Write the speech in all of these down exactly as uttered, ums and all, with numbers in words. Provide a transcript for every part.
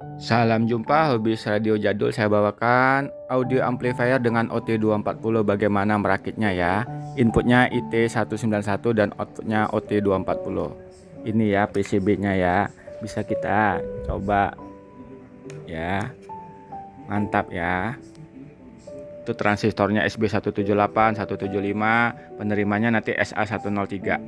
Salam jumpa Hobis Radio Jadul. Saya bawakan audio amplifier dengan O T dua empat nol. Bagaimana merakitnya ya. Inputnya I T seratus sembilan puluh satu dan outputnya O T dua empat nol. Ini ya P C B nya ya. Bisa kita coba ya. Mantap ya. Itu transistornya S B seratus tujuh puluh delapan, seratus tujuh puluh lima. Penerimanya nanti S A seratus tiga.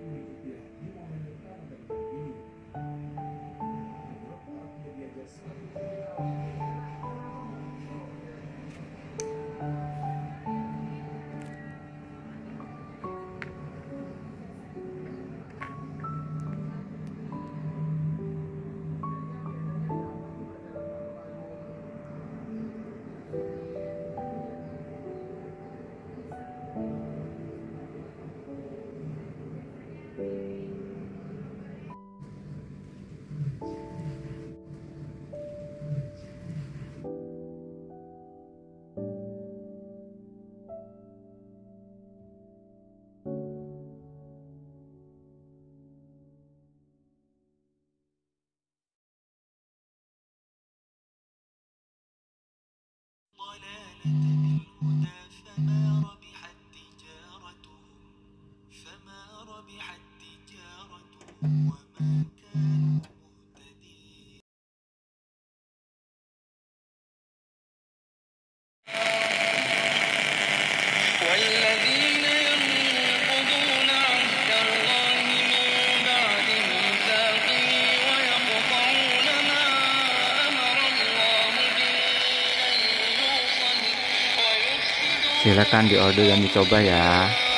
ضلالة بالهدى فما ربحت تجارتهم فما ربحت تجارتهم وما كانوا مهتدين. والذين ينقضون عهد الله من بعد ميثاقه ويقطعون ما أمر الله به أن يوصل ويفسدون Silakan di order yang dicoba ya.